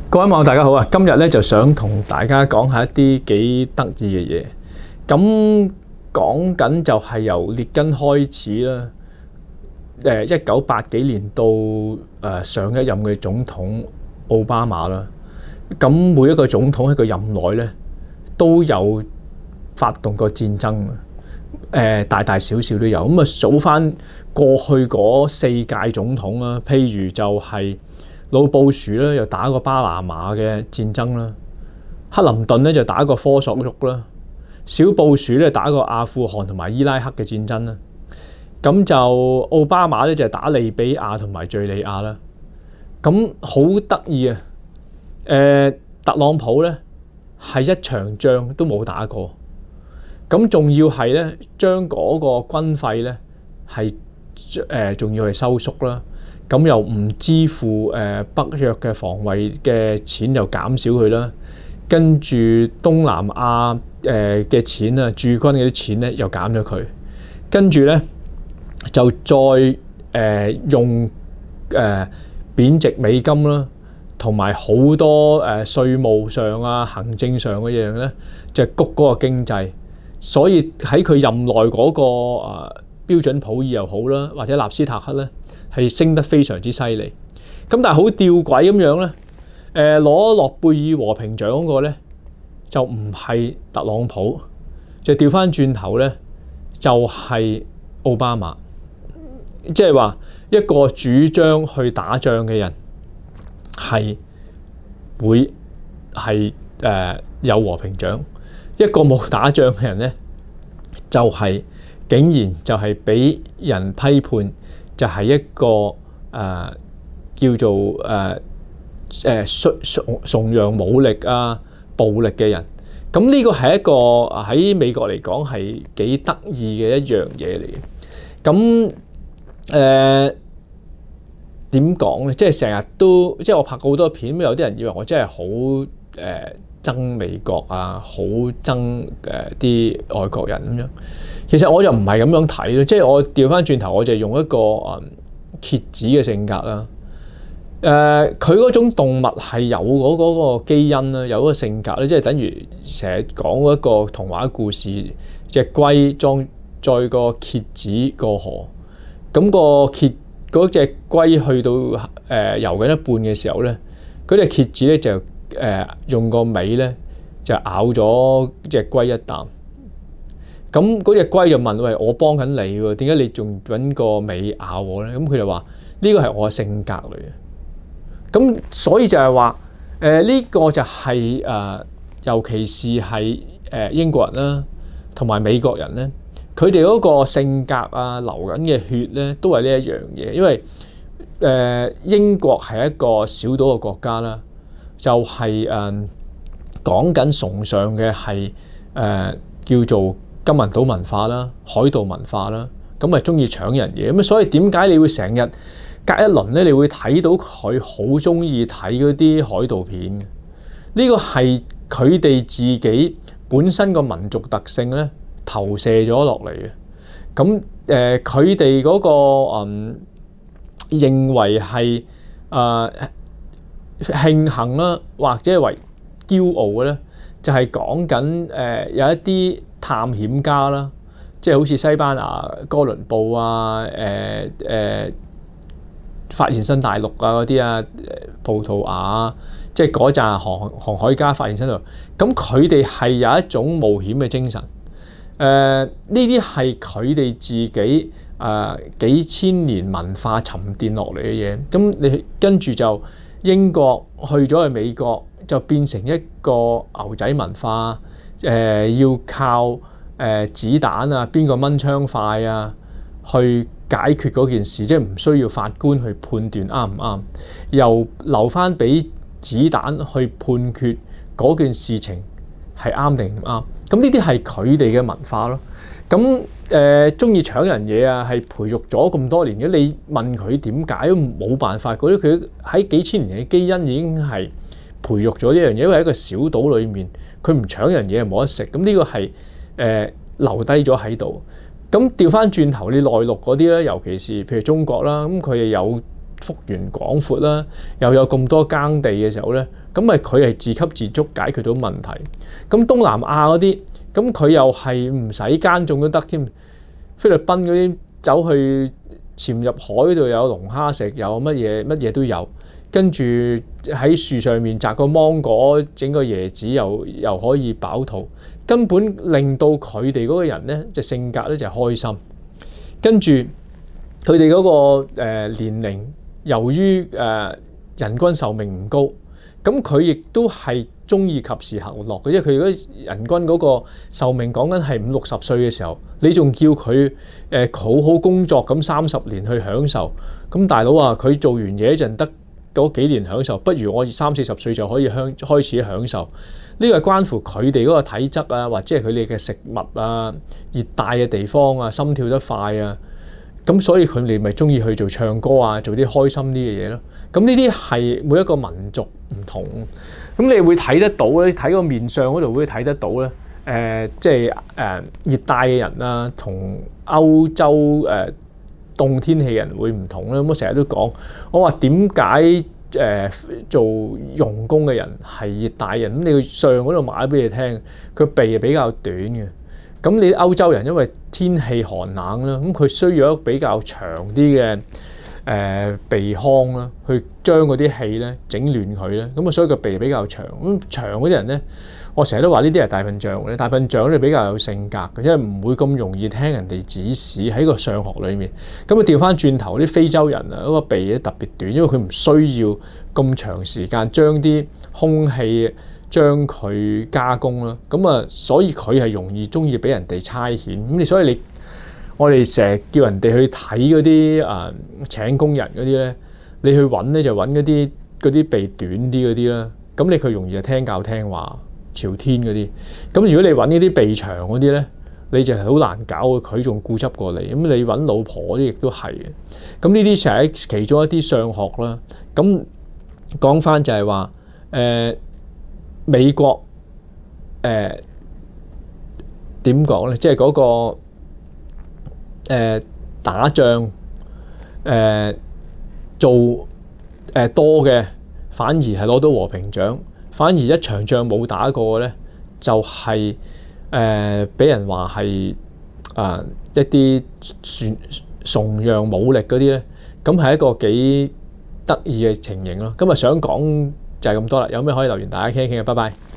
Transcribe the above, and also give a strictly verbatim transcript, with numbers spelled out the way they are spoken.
各位網友大家好啊！今日咧就想同大家講下一啲幾得意嘅嘢。咁講緊就係由列根開始啦，誒一九八幾年到誒上一任嘅總統奧巴馬啦。咁每一個總統喺佢任內咧都有發動過戰爭嘅，誒大大小小都有。咁啊數翻過去嗰四屆總統啦，譬如就係老布殊咧又打過巴拿馬嘅戰爭啦，克林頓咧就打過科索沃啦，小布殊咧打過阿富汗同埋伊拉克嘅戰爭啦，咁就奧巴馬咧就打利比亞同埋敍利亞啦。咁好得意啊！誒、呃、特朗普咧係一場仗都冇打過，咁仲要係咧將嗰個軍費咧係誒仲要係收縮啦。咁又唔支付誒北約嘅防衛嘅錢又減少佢啦，跟住東南亞誒嘅錢啊駐軍嗰啲錢咧又減咗佢，跟住咧就再誒、呃、用誒、呃、貶值美金啦，同埋好多誒稅務上啊行政上嘅嘢咧，就係谷嗰個經濟，所以喺佢任內嗰個誒標準普爾又好啦，或者納斯達克咧，係升得非常之犀利，咁但係好吊詭咁樣咧，誒攞諾貝爾和平獎嗰個咧就唔係特朗普，就調翻轉頭咧就係奧巴馬，即係話一個主張去打仗嘅人係會係誒有和平獎，一個冇打仗嘅人咧就係竟然就係俾人批判。就係一個誒、呃、叫做誒誒崇崇洋武力啊暴力嘅人，咁呢個係一個喺美國嚟講係幾得意嘅一樣嘢嚟嘅。咁誒點講咧？即係成日都即係我拍過好多片，有啲人以為我真係好誒憎美國啊，好憎誒啲外國人咁樣。其實我又唔係咁樣睇咯，即係我調翻轉頭，我就用一個誒蠍子嘅性格啦。誒，佢嗰種動物係有嗰嗰個基因啦，有嗰個性格咧，即係等於成日講一個童話故事，隻龜裝載個蠍子過河，咁個蠍嗰隻龜去到誒游緊一半嘅時候咧，嗰隻蠍子咧就誒用個尾咧就咬咗隻龜一啖。咁嗰隻龜就問：喂，我幫緊你喎，點解你仲揾個尾咬我咧？咁佢就話：呢個係我嘅性格嚟嘅。咁所以就係話，誒呢個就係誒，尤其是係誒英國人啦，同埋美國人咧，佢哋嗰個性格啊，流緊嘅血咧，都係呢一樣嘢。因為誒英國係一個小島嘅國家啦，就係誒講緊崇尚嘅係誒叫做金銀島文化啦、海盜文化啦，咁咪中意搶人嘢咁，所以點解你會成日隔一輪咧，你會睇到佢好中意睇嗰啲海盜片嘅？呢個係佢哋自己本身個民族特性咧投射咗落嚟嘅。咁誒，佢哋嗰個嗯認為係誒慶幸啦，或者係為驕傲嘅咧，就係講緊誒有一啲探險家啦，即係好似西班牙哥倫布啊、誒、呃、誒、呃、發現新大陸啊嗰啲啊、葡萄牙啊，即係嗰紮航航海家發現新大陸。咁佢哋係有一種冒險嘅精神。誒呢啲係佢哋自己誒、呃、幾千年文化沉澱落嚟嘅嘢。咁你跟住就英國去咗去美國，就變成一個牛仔文化。誒、呃、要靠誒、呃、子彈啊，邊個掹槍快啊，去解決嗰件事，即係唔需要法官去判斷啱唔啱，又留翻俾子彈去判決嗰件事情係啱定唔啱。咁呢啲係佢哋嘅文化咯。咁誒中意搶人嘢啊，係培育咗咁多年嘅。你問佢點解都冇辦法，嗰啲佢喺幾千年嘅基因已經係培育咗呢樣嘢，因為喺一個小島裏面，佢唔搶人嘢係冇得食。咁呢個係誒、呃、留低咗喺度。咁調翻轉頭，你內陸嗰啲咧，尤其是譬如中國啦，咁佢哋有幅員廣闊啦，又有咁多耕地嘅時候咧，咁咪佢係自給自足解決到問題。咁東南亞嗰啲，咁佢又係唔使耕種都得添。菲律賓嗰啲走去潛入海嗰度有龍蝦食，有乜嘢乜嘢都有。跟住喺樹上面摘個芒果，整個椰子又又可以飽肚，根本令到佢哋嗰個人咧，就性格咧就係開心。跟住佢哋嗰個誒年齡，由於誒人均壽命唔高，咁佢亦都係中意及時行樂嘅，因為佢嗰人均嗰個壽命講緊係五六十歲嘅時候，你仲叫佢誒好好工作咁三十年去享受，咁大佬啊，佢做完嘢一陣得嗰幾年享受，不如我三四十歲就可以享開始享受。呢個係關乎佢哋嗰個體質啊，或者係佢哋嘅食物啊，熱帶嘅地方啊，心跳得快啊，咁所以佢哋咪中意去做唱歌啊，做啲開心啲嘅嘢咯。咁呢啲係每一個民族唔同，咁你會睇得到咧，睇個面相嗰度會睇得到咧。誒、呃，即係誒熱帶嘅人啊，同歐洲誒、呃、凍天氣人會唔同咧。咁我成日都講，我話點解誒做傭工嘅人係熱帶人？咁你個相嗰度話俾你聽，佢鼻係比較短嘅。咁你歐洲人因為天氣寒冷啦，咁佢需要一個比較長啲嘅誒鼻腔啦，去將嗰啲氣咧整暖佢咧。咁啊，所以個鼻比較長。咁長嗰啲人咧，我成日都話呢啲係大笨象咧。大笨象咧比較有性格嘅，因為唔會咁容易聽人哋指使喺個相學裏面。咁啊，調翻轉頭啲非洲人啊，嗰個鼻咧特別短，因為佢唔需要咁長時間將啲空氣將佢加工啦。咁啊，所以佢係容易中意俾人哋差遣。咁你所以你我哋成日叫人哋去睇嗰啲啊請工人嗰啲咧，你去揾咧就揾嗰啲嗰啲鼻短啲嗰啲啦。咁你佢容易係聽教聽話朝天嗰啲。咁如果你揾呢啲鼻長嗰啲咧，你就係好難搞，佢仲固執過你。咁你揾老婆嗰啲亦都係嘅。咁呢啲就係其中一啲相學啦。咁講翻就係話誒美國誒點講咧？即係嗰個。誒、呃、打仗誒、呃、做誒、呃、多嘅，反而係攞到和平獎。反而一場仗冇打過嘅咧，就係誒俾人話係啊一啲崇崇洋武力嗰啲咧。咁係一個幾得意嘅情形咯。今日想講就係咁多啦。有咩可以留言大家傾一傾啊！拜拜。